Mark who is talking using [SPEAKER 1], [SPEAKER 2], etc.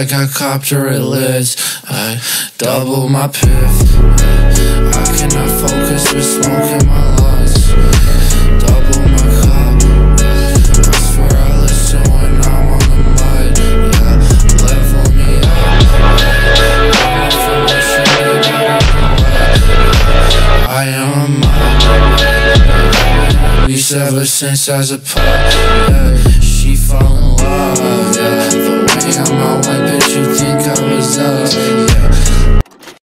[SPEAKER 1] like I copped her at lids. I double my piff, yeah. I cannot focus with smoke in my lungs. Double my cup, I swear I listen when I'm on the mud, yeah. Level me up, I am at least ever since as a pup, yeah. She fall in love, yeah. The way I'm out, like bitch, you think I was up, yeah.